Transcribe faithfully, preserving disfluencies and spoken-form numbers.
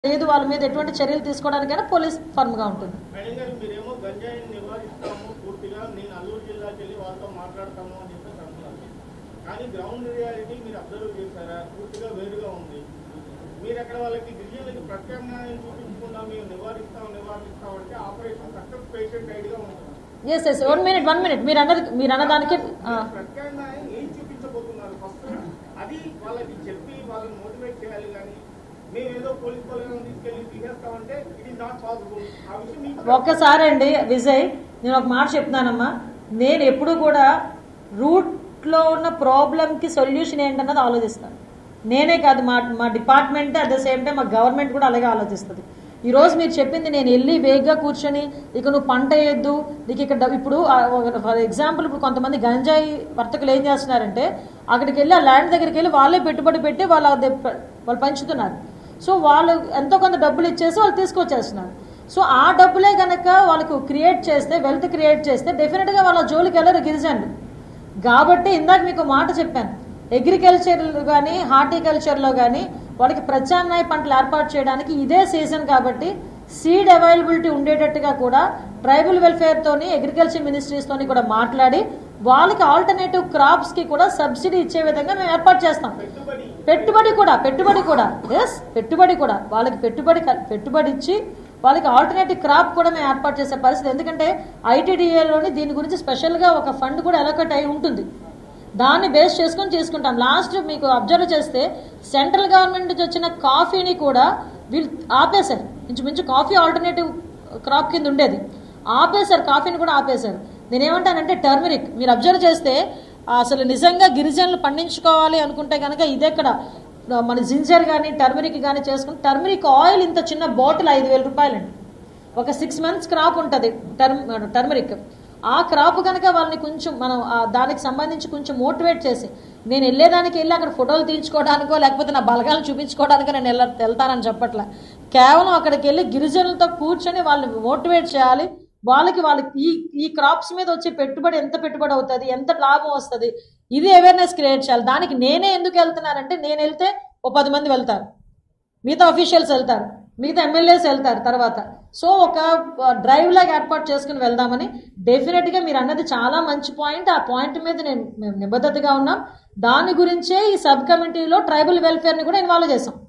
లేదు వాళ్ళ మీద ఎటువంటి చర్యలు తీసుకోవడానికైనా పోలీస్ ఫర్మ్ గా ఉంటుంది. మేడం గారు మీరేమో గంజాయిని నివారిస్తాము పూర్తిగా నేను అల్లూరు జిల్లాకి వెళ్ళి వాళ్ళతో మాట్లాడతాము అని చెప్పేసి అంటున్నారు. కానీ గ్రౌండ్ రియాలిటీ మీరు అబ్జర్వ్ చేశారా? పూర్తిగా వేరుగా ఉంది. మీరు అక్కడ వాళ్ళకి గిరిజనులకి ప్రత్యామ్నాయం చూపించకుండా మేము నివారిస్తాం నివారిస్తాం అంటే ఆపరేషన్ సక్సెస్ పేషెంట్ ఐడిగా ఉంటుంది. Yes yes one minute one minute మీరు అన్నది మీరు అన్నదానికి ప్రత్యామ్నాయం ఏం చూపించబోతున్నారు? ఫస్ట్ అది వాళ్ళకి చెప్పి వాళ్ళని మోటివేట్ చేయాలి. కానీ ఒక్కసారి అండి విజయ్, నేను ఒక మాట చెప్తున్నానమ్మా, నేను ఎప్పుడు కూడా రూట్ లో ఉన్న ప్రాబ్లం కి సొల్యూషన్ ఏంటన్నది ఆలోచిస్తాను. నేనే కాదు, మా మా department at the same time మా గవర్నమెంట్ కూడా అలాగే ఆలోచిస్తుంది. ఈ రోజు మీరు చెప్పింది నేను వెళ్ళి వేగ్గా కూర్చొని ఇక నువ్వు పంట వేయద్దు నీకు ఇక్కడ ఇప్పుడు ఫర్ ఎగ్జాంపుల్ ఇప్పుడు కొంతమంది గంజాయి వర్తకులు ఏం చేస్తున్నారంటే అక్కడికి వెళ్ళి ఆ ల్యాండ్ దగ్గరికి వెళ్ళి వాళ్ళే పెట్టుబడి పెట్టి వాళ్ళ వాళ్ళు పంచుతున్నారు. సో వాళ్ళు ఎంతో కొంత డబ్బులు ఇచ్చేసి వాళ్ళు తీసుకొచ్చేస్తున్నారు. సో ఆ డబ్బులే కనుక వాళ్ళకు క్రియేట్ చేస్తే, వెల్త్ క్రియేట్ చేస్తే డెఫినెట్గా వాళ్ళ జోలికి వెళ్ళరు గిరిజనులు. కాబట్టి ఇందాక మీకు మాట చెప్పాను, అగ్రికల్చర్ కానీ హార్టికల్చర్లో కానీ వాళ్ళకి ప్రత్యామ్నాయ పంటలు ఏర్పాటు చేయడానికి ఇదే సీజన్. కాబట్టి సీడ్ అవైలబిలిటీ ఉండేటట్టుగా కూడా ట్రైబల్ వెల్ఫేర్తోని అగ్రికల్చర్ మినిస్ట్రీస్తోని కూడా మాట్లాడి వాళ్ళకి ఆల్టర్నేటివ్ క్రాప్స్ కి కూడా సబ్సిడీ ఇచ్చే విధంగా మేము ఏర్పాటు చేస్తాం. పెట్టుబడి కూడా పెట్టుబడి కూడా ఎస్ పెట్టుబడి కూడా వాళ్ళకి పెట్టుబడి పెట్టుబడి ఇచ్చి వాళ్ళకి ఆల్టర్నేటివ్ క్రాప్ కూడా మేము ఏర్పాటు చేసే పరిస్థితి. ఎందుకంటే ఐటీడీఏలోని దీని గురించి స్పెషల్గా ఒక ఫండ్ కూడా అలొకేట్ అయి ఉంటుంది. దాన్ని బేస్ చేసుకుని చేసుకుంటాం. లాస్ట్ మీకు అబ్జర్వ్ చేస్తే సెంట్రల్ గవర్నమెంట్ నుంచి వచ్చిన కాఫీని కూడా వీళ్ళు ఆపేశారు. ఇంచుమించు కాఫీ ఆల్టర్నేటివ్ క్రాప్ కింద ఉండేది, ఆపేశారు. కాఫీని కూడా ఆపేశారు. నేనేమంటానంటే టర్మరిక్ మీరు అబ్జర్వ్ చేస్తే అసలు నిజంగా గిరిజనులు పండించుకోవాలి అనుకుంటే కనుక ఇదెక్కడ మన జింజర్ కానీ టర్మరిక్ కానీ చేసుకుని టర్మరిక్ ఆయిల్ ఇంత చిన్న బాటిల్ ఐదు వేల రూపాయలండి. ఒక సిక్స్ మంత్స్ క్రాప్ ఉంటుంది టర్మ్ టర్మరిక్. ఆ క్రాప్ కనుక వాళ్ళని కొంచెం మనం దానికి సంబంధించి కొంచెం మోటివేట్ చేసి, నేను వెళ్ళేదానికి వెళ్ళి అక్కడ ఫోటోలు తీయించుకోవడానికో లేకపోతే నా బలగాలను చూపించుకోవడానికో నేను వెళ్ళ వెళ్తానని చెప్పట్లా. కేవలం అక్కడికి వెళ్ళి గిరిజనులతో కూర్చొని వాళ్ళని మోటివేట్ చేయాలి. వాళ్ళకి వాళ్ళకి ఈ ఈ క్రాప్స్ మీద వచ్చే పెట్టుబడి ఎంత పెట్టుబడి అవుతుంది, ఎంత లాభం వస్తుంది, ఇది అవేర్నెస్ క్రియేట్ చేయాలి. దానికి నేనే ఎందుకు వెళ్తున్నానంటే నేను వెళ్తే ఓ పది మంది వెళ్తారు, మిగతా అఫీషియల్స్ వెళ్తారు, మిగతా ఎమ్మెల్యేస్ వెళ్తారు తర్వాత. సో ఒక డ్రైవ్ లాగా ఏర్పాటు చేసుకుని వెళ్దామని. డెఫినెట్గా మీరు అన్నది చాలా మంచి పాయింట్. ఆ పాయింట్ మీద నేను మేము నిబద్ధతగా ఉన్నాం. దాని గురించే ఈ సబ్ కమిటీలో ట్రైబల్ వెల్ఫేర్ని కూడా ఇన్వాల్వ్ చేసాం.